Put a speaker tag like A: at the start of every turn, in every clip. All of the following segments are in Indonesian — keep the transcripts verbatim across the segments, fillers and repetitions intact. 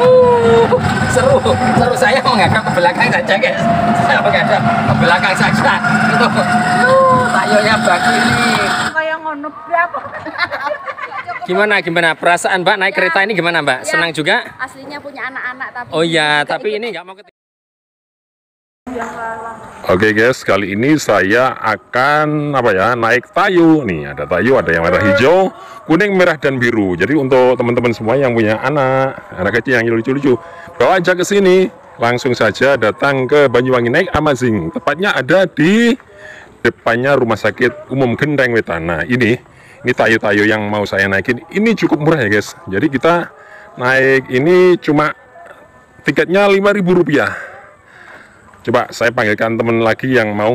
A: Uh, seru, seru saya menghadap ke belakang saja guys. Saya menghadap ke belakang saja. Itu, uh, tayonya bagus ini.
B: Kayak ngono berapa?
A: Gimana, gimana perasaan Mbak naik
B: Ya,
A: kereta ini gimana Mbak?
B: ya,
A: Senang juga?
B: Aslinya punya anak-anak tapi.
A: Oh iya,
B: juga
A: tapi
B: ikut.
A: ini nggak mau ketinggalan.
C: Oke guys, kali ini saya akan apa ya naik tayu nih. Ada tayu, ada yang warna hijau, kuning, merah dan biru. Jadi untuk teman-teman semua yang punya anak, anak kecil yang lucu-lucu, bawa aja ke sini. Langsung saja datang ke Banyuwangi Naik Amazing. Tepatnya ada di depannya Rumah Sakit Umum Gendeng Wetan. Nah ini, ini tayu-tayu yang mau saya naikin. Ini cukup murah ya guys. Jadi kita naik ini cuma tiketnya lima ribu rupiah. Coba saya panggilkan teman lagi yang mau.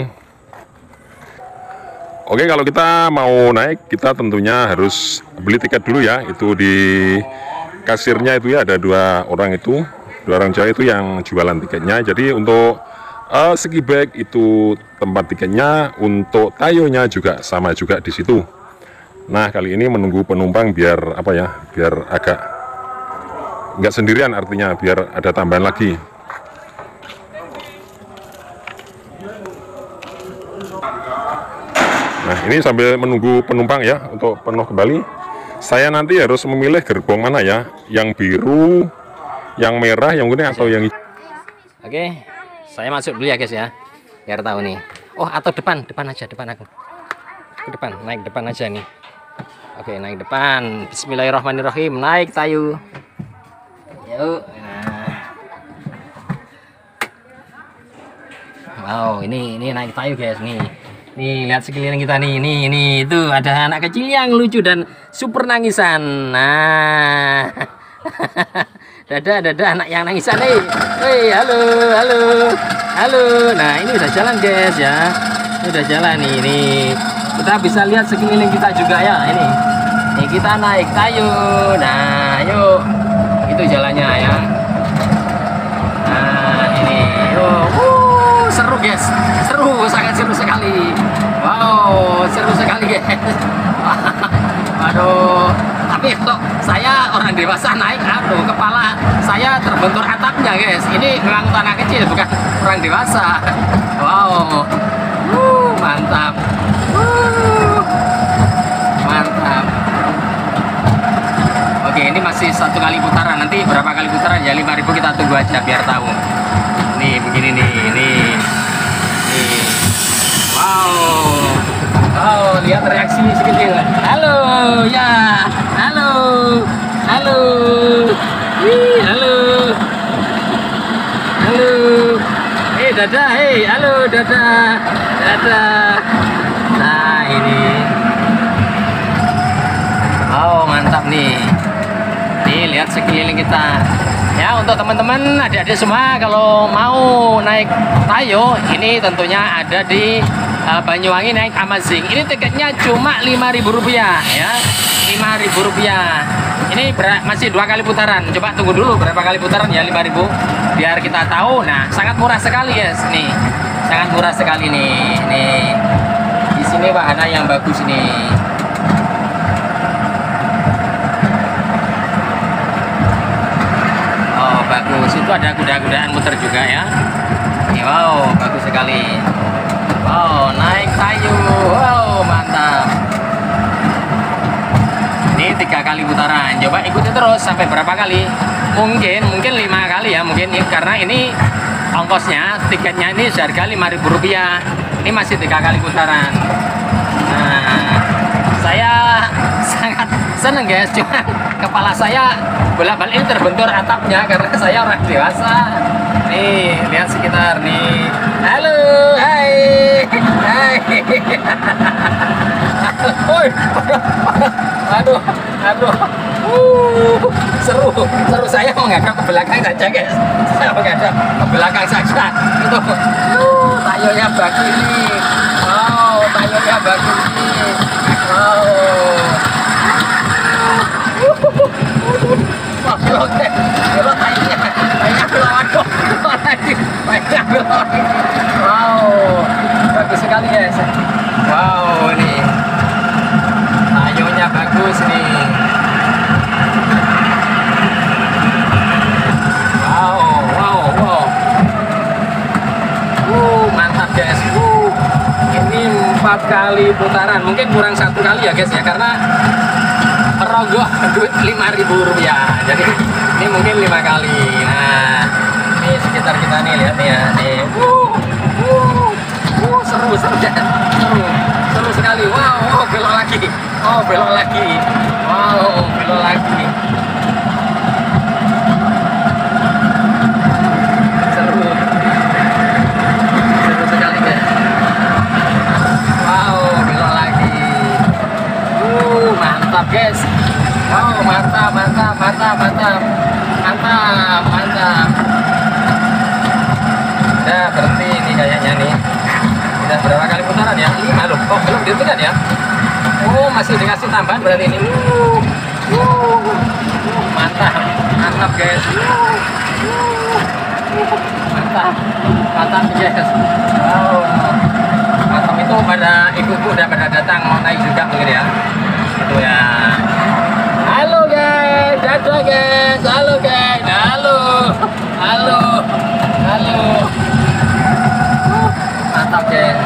C: Oke, kalau kita mau naik, kita tentunya harus beli tiket dulu ya. Itu di kasirnya itu ya, ada dua orang itu, dua orang cewek itu yang jualan tiketnya. Jadi untuk uh, segi bag itu tempat tiketnya, untuk tayonya juga sama juga di situ. Nah, kali ini menunggu penumpang biar apa ya, biar agak nggak sendirian, artinya biar ada tambahan lagi. Nah ini sambil menunggu penumpang ya untuk penuh kembali, saya nanti harus memilih gerbong mana ya, yang biru, yang merah, yang kuning atau yang hijau.
A: Oke, saya masuk dulu ya guys ya, biar tahu nih. Oh atau depan, depan aja, depan aku. Ke depan, naik depan aja nih. Oke, naik depan. Bismillahirrahmanirrahim, naik tayu. Yuk. Nah. Wow, ini ini naik tayu guys nih. Nih, lihat sekeliling kita nih. Nih, ini itu ada anak kecil yang lucu dan super nangisan. Nah. Dada, dada anak yang nangisan nih. Hei, halo, halo. Halo. Nah, ini udah jalan guys ya. Ini udah jalan nih. Ini kita bisa lihat sekeliling kita juga ya, ini. Nih, kita naik tayu. Nah, yuk. Itu jalannya ya. Nah, ini. Yuk. Wuh, seru guys. Seru, sangat seru sekali. Wow, seru sekali guys. Aduh, tapi untuk saya orang dewasa naik, aduh kepala saya terbentur atapnya guys. Ini memang untuk anak kecil, bukan orang dewasa. Wow, uh, mantap, uh, mantap. Oke, ini masih satu kali putaran. Nanti berapa kali putaran ya? lima ribu kita tunggu aja biar tahu. Nih begini nih, ini. Wow, wow, lihat reaksi sekecil. Halo, ya, halo, halo, Wih, halo, halo, eh, dada, hei, halo, dada, dada. Nah ini, oh mantap nih, nih lihat sekeliling kita. Ya untuk teman-teman adik-adik semua kalau mau naik tayo ini tentunya ada di uh, Banyuwangi Naik Amazing. Ini tiketnya cuma lima ribu rupiah ya, lima ribu rupiah. Ini masih dua kali putaran. Coba tunggu dulu berapa kali putaran ya, lima ribu biar kita tahu. Nah sangat murah sekali guys nih, sangat murah sekali nih. Nih di sini wahana yang bagus nih. Bagus, itu ada kuda-kudaan muter juga ya. Wow, bagus sekali. Wow, naik tayu. Wow, mantap. Ini tiga kali putaran. Coba ikuti terus sampai berapa kali? Mungkin, mungkin lima kali ya. Mungkin ini karena ini ongkosnya, tiketnya ini seharga lima ribu rupiah. Ini masih tiga kali putaran. Nah, saya sangat seneng guys, cuma kepala saya bolak-balik terbentur atapnya karena saya orang dewasa. Nih, lihat sekitar nih. Halo, hai, hai. Woi, aduh, aduh, uh, seru, seru saya menghadap ke belakang saja guys. Saya menghadap ke belakang saja. Itu, uh, tayonya bagus nih. Wow, tayonya bagus nih. Wow. Oke, belok tayunya, tayunya belok, aduh, tayunya belok. Wow, bagus sekali guys. Wow, ini tayunya bagus nih. empat kali putaran, mungkin kurang satu kali ya guys ya, karena merogoh duit lima ribu rupiah, jadi ini mungkin lima kali. Nah ini sekitar kita nih, lihat nih ya nih. Uh, uh, uh, seru seru ya, seru seru sekali. Wow, oh, belok lagi, oh belok lagi, wow belok lagi. Guys, wow mantap mantap mantap mantap mantap mantap. Udah berhenti ini kayaknya nih. Udah berapa kali putaran ya? Lima loh. Oh belum dihentikan ya? Oh masih dikasih tambahan berarti ini. Uh, uh, mantap mantap guys. Mantap mantap guys. Wow mantap, itu pada ibu-ibu udah pada datang mau naik juga mungkin ya. Itu ya. Halo guys, dadah guys. Halo guys. Halo. Halo. Halo. Mantap guys.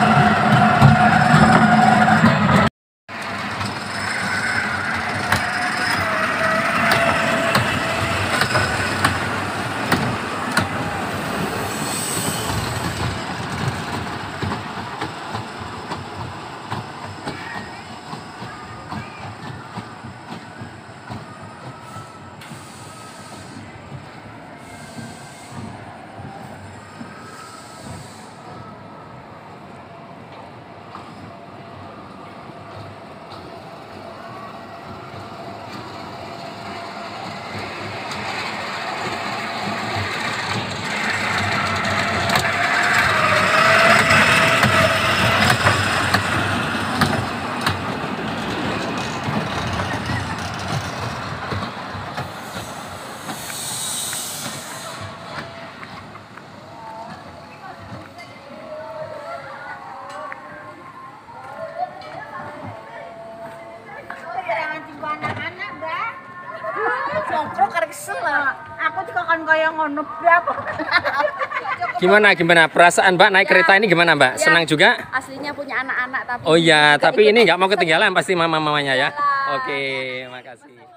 B: Aku juga kan kayak ngono berapa.
A: Gimana gimana perasaan Mbak naik kereta ini gimana Mbak? Senang juga?
B: Aslinya punya anak-anak tapi.
A: Oh iya, tapi ini nggak mau ketinggalan pasti mama-mamanya ya. Oke, makasih.